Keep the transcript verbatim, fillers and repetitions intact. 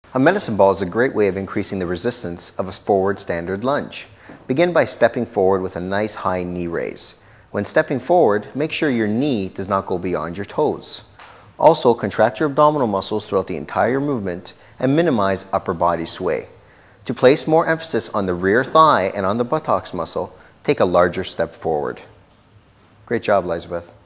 A medicine ball is a great way of increasing the resistance of a forward standard lunge. Begin by stepping forward with a nice high knee raise. When stepping forward, make sure your knee does not go beyond your toes. Also, contract your abdominal muscles throughout the entire movement and minimize upper body sway. To place more emphasis on the rear thigh and on the buttocks muscle, take a larger step forward. Great job, Elizabeth.